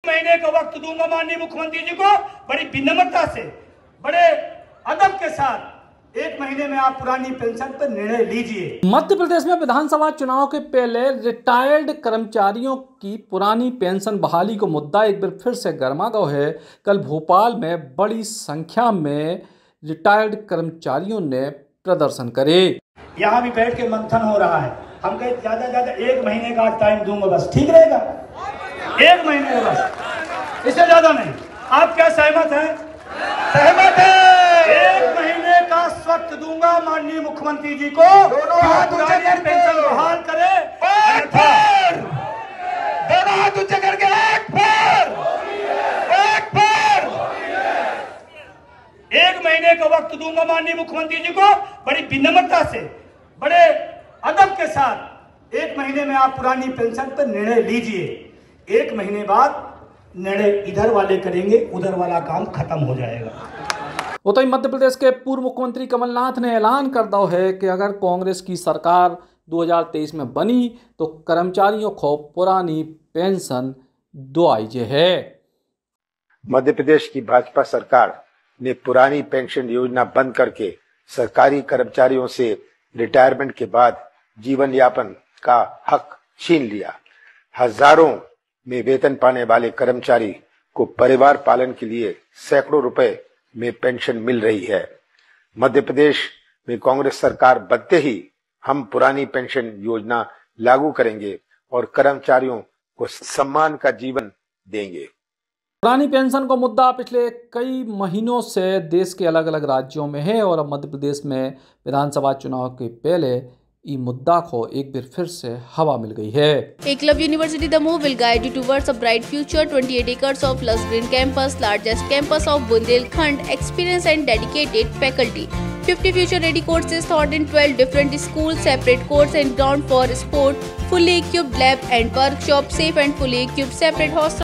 महीने का वक्त दूंगा माननीय मुख्यमंत्री जी को, बड़ी विनम्रता से, बड़े अदब के साथ 1 महीने में आप पुरानी पेंशन पर निर्णय लीजिए। मध्य प्रदेश में विधानसभा चुनाव के पहले रिटायर्ड कर्मचारियों की पुरानी पेंशन बहाली को मुद्दा एक बार फिर से गर्मा गया है। कल भोपाल में बड़ी संख्या में रिटायर्ड कर्मचारियों ने प्रदर्शन करे। यहाँ भी बैठ के मंथन हो रहा है। हम कहे ज्यादा से ज्यादा 1 महीने का टाइम दूंगा, बस ठीक रहेगा। 1 महीने का बस, इससे ज्यादा नहीं। आप क्या सहमत हैं? सहमत है। 1 महीने का वक्त दूंगा माननीय मुख्यमंत्री जी को, दोनों हाथ ऊंचे करके पेंशन बहाल करे। दोनों हाथ ऊंचे करके एक बार 1 महीने का वक्त दूंगा माननीय मुख्यमंत्री जी को, बड़ी विनम्रता से, बड़े अदब के साथ 1 महीने में आप पुरानी पेंशन पर निर्णय लीजिए। 1 महीने बाद निर्णय इधर वाले करेंगे, उधर वाला काम खत्म हो जाएगा। तो मध्य प्रदेश के पूर्व मुख्यमंत्री कमलनाथ ने ऐलान कर दिया है कि अगर कांग्रेस की सरकार 2023 में बनी तो कर्मचारियों को पुरानी पेंशन दुआई है। मध्य प्रदेश की भाजपा सरकार ने पुरानी पेंशन योजना बंद करके सरकारी कर्मचारियों से रिटायरमेंट के बाद जीवन यापन का हक छीन लिया। हजारों में वेतन पाने वाले कर्मचारी को परिवार पालन के लिए सैकड़ों रुपए में पेंशन मिल रही है। मध्य प्रदेश में कांग्रेस सरकार बनते ही हम पुरानी पेंशन योजना लागू करेंगे और कर्मचारियों को सम्मान का जीवन देंगे। पुरानी पेंशन का मुद्दा पिछले कई महीनों से देश के अलग अलग राज्यों में है और अब मध्य प्रदेश में विधानसभा चुनाव के पहले ये मुद्दा को एक बार फिर से हवा मिल गई है। Eklavya University Damoh will guide you towards a bright future. 28 acres of lush green campus, largest campus of Bundelkhand, experienced and dedicated faculty. 50 future-ready courses taught in 12 different schools, separate courts and ground for sport, fully equipped lab and workshop, safe and fully equipped separate hostel.